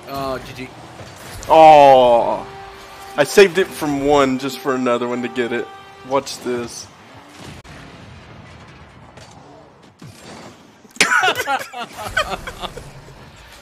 GG. Oh, I saved it from one just for another one to get it. Watch this.